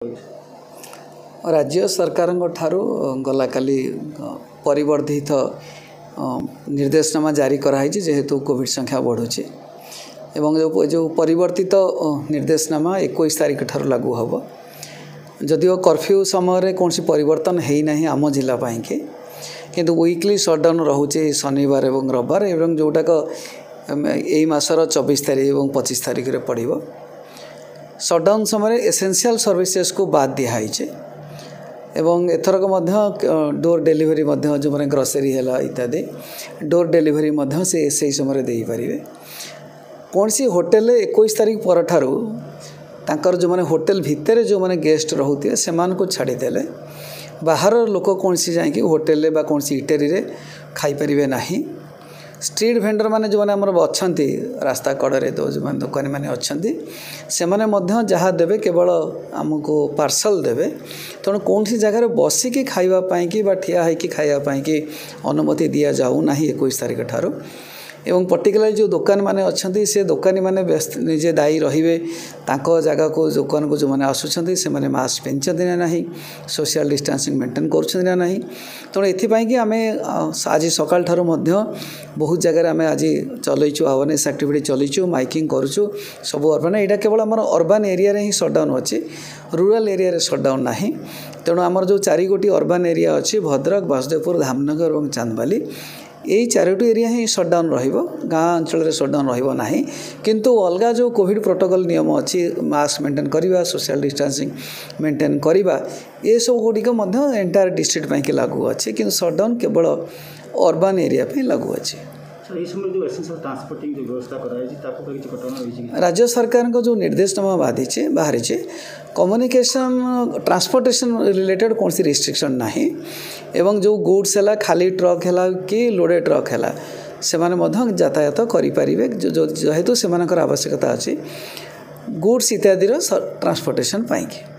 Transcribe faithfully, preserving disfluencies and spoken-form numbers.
राज्य सरकार गला काली परिवर्धित निर्देशनामा जारी कराई जेहेतु कोविड संख्या बढ़ुची एवं जो जो परिवर्तित निर्देशनामा इक्कीस तारीख ठार लागू हम जदिव कर्फ्यू समय कौन परिवर्तन है आम जिला कि किंतु वीकली सटडाउन रोचे शनिवार और रविवार एवं जोटाक यही मासर चौबीस तारीख और पच्चीस तारीख में पड़ो सटडाउन समय एसेंशियल सर्विसेज को बाद दिखाई एवं एथरक डोर डेलीवरी जो मैंने ग्रोसरी है इत्यादि डोर डेलीवरी से से समय दे पारे कौन सी होटेल इक्कीस तारीख पर ठारू तांकर जो मैंने होटेल भितर जो मैंने गेस्ट रोते से छाड़ीदे बाहर लोक कौन सी जाकि होटेल बा कौन सी इटेरी रे खाई परिबे नाही। स्ट्रीट भेंडर माने जो मैंने आमर अच्छी रास्ता कड़े तो जो मैंने दुकानी मैंने अच्छा से मैंने जहाँ देवे केवल आमको पार्सल देवे तेणु कौन सी जगह बसिकी खावाई कि ठिया होगी खावाई कि अनुमति दि जाऊ ना इक्कीस तारीख ठारू एवं पर्टिकुलर जो दुकान माने अच्छा से दुकानी माने व्यस्त निजे दायी रे जगह को दुकान को जो मैंने आसुँच से मैंने मास्क पिंधते ना ना सोशल डिस्टेंसिंग मेंटेन कर ना तेणु ये आम आज सकाल ठारू बहुत जगह आम आज चलईचु अवेयरनेस एक्टिविटी चलईचु माइकिंग करुचु सब अर्बन यहाँ केवल आम अर्बन एरिया ही सटडाउन अच्छी रूराल एरिया सटडाउन ना तेणु आमर जो चारि गोटी अर्बन एरिया अच्छी भद्रक बासुदेवपुर धामनगर और चांदबाली यही चारोटी एरिया ही सटडाउन रहिबो गाँ अंचल सटडाउन रहिबो नाही किंतु अलगा जो कोविड प्रोटोकॉल नियम अच्छी मास्क मेंटेन करवा सोशल डिस्टेंसिंग मेंटेन करवा ये सब गुड़िक एंटायर डिस्ट्रिक्ट ପାଇଁ कि लागू अच्छे कि सटडाउन केवल अर्बन एरिया पे लागू अच्छे। राज्य सरकार को जो निर्देशनामा बाधी बाहरी कम्युनिकेशन ट्रांसपोर्टेशन रिलेटेड कौन सी रिस्ट्रिक्शन ना एवं जो गुड्स है खाली ट्रक है कि लोडेड ट्रक है से माने यातायात करें जेहेतु से आवश्यकता अच्छी गुड्स इत्यादि ट्रांसपोर्टेशन पाई।